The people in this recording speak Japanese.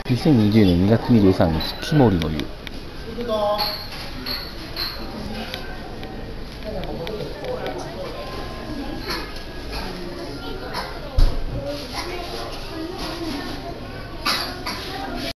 2020年2月23日、木森の湯。